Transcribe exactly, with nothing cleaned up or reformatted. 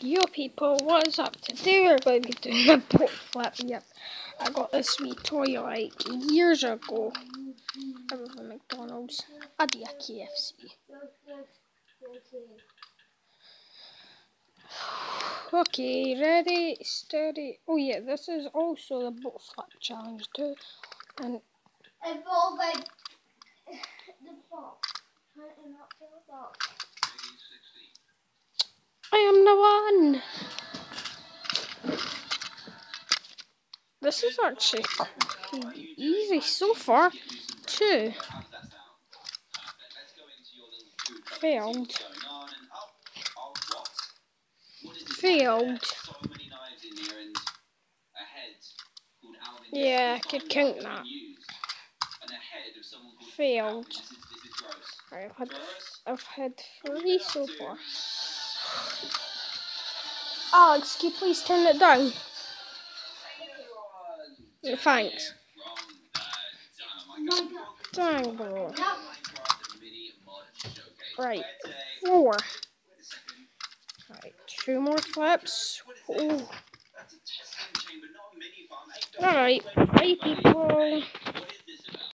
Yo people, what is up? Today we're going to be doing a boat flip. Yep, I got this wee toy like years ago. I was at McDonald's. I do a K F C. Okay, ready, steady. Oh yeah, this is also the boat flip challenge too. And involving the box. Trying to not fill the box. I am the one. This is actually pretty easy so far, too. Failed. Failed. Yeah, I could count that. Failed. Right, I've had, I've had three so far. Alex, can you please turn it down? Thanks. Dang, bro. Right, four. Right, two more flips. Oh. Alright, bye people.